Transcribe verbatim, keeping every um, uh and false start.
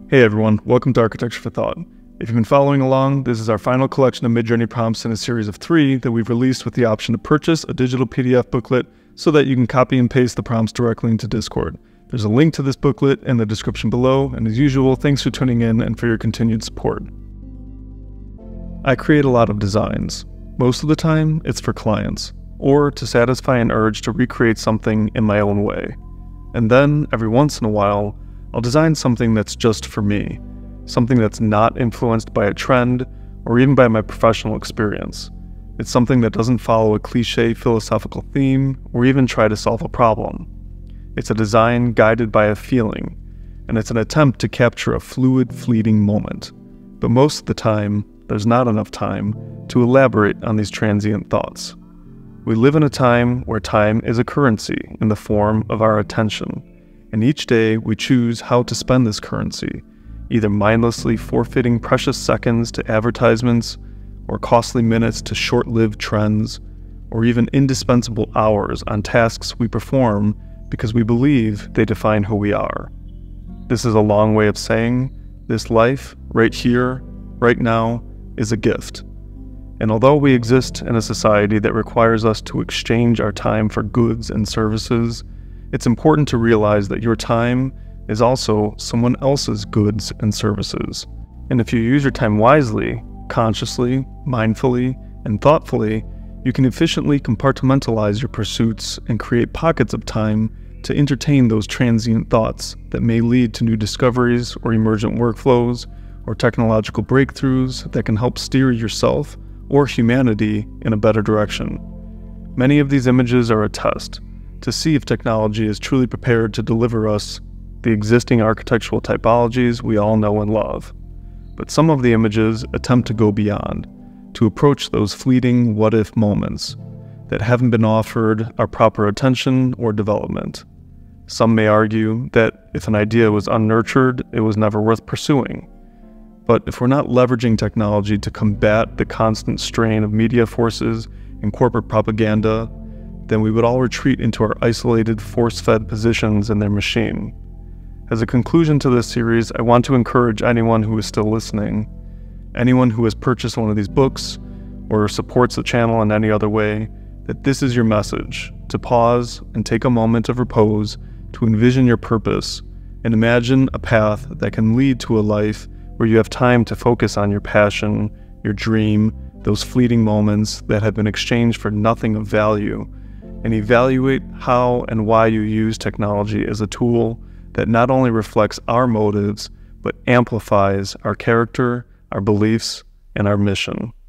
Hey everyone, welcome to Architecture for Thought. If you've been following along, this is our final collection of Midjourney prompts in a series of three that we've released with the option to purchase a digital P D F booklet so that you can copy and paste the prompts directly into Discord. There's a link to this booklet in the description below, and as usual, thanks for tuning in and for your continued support. I create a lot of designs. Most of the time, it's for clients, or to satisfy an urge to recreate something in my own way. And then, every once in a while, I'll design something that's just for me, something that's not influenced by a trend or even by my professional experience. It's something that doesn't follow a cliché philosophical theme or even try to solve a problem. It's a design guided by a feeling, and it's an attempt to capture a fluid, fleeting moment. But most of the time, there's not enough time to elaborate on these transient thoughts. We live in a time where time is a currency in the form of our attention, and each day we choose how to spend this currency, either mindlessly forfeiting precious seconds to advertisements, or costly minutes to short-lived trends, or even indispensable hours on tasks we perform because we believe they define who we are. This is a long way of saying, this life, right here, right now, is a gift. And although we exist in a society that requires us to exchange our time for goods and services, it's important to realize that your time is also someone else's goods and services. And if you use your time wisely, consciously, mindfully, and thoughtfully, you can efficiently compartmentalize your pursuits and create pockets of time to entertain those transient thoughts that may lead to new discoveries or emergent workflows or technological breakthroughs that can help steer yourself or humanity in a better direction. Many of these images are a test to see if technology is truly prepared to deliver us the existing architectural typologies we all know and love. But some of the images attempt to go beyond, to approach those fleeting what-if moments that haven't been offered our proper attention or development. Some may argue that if an idea was unnurtured, it was never worth pursuing. But if we're not leveraging technology to combat the constant strain of media forces and corporate propaganda, then we would all retreat into our isolated, force-fed positions in their machine. As a conclusion to this series, I want to encourage anyone who is still listening, anyone who has purchased one of these books or supports the channel in any other way, that this is your message, to pause and take a moment of repose to envision your purpose and imagine a path that can lead to a life where you have time to focus on your passion, your dream, those fleeting moments that have been exchanged for nothing of value, and evaluate how and why you use technology as a tool that not only reflects our motives, but amplifies our character, our beliefs, and our mission.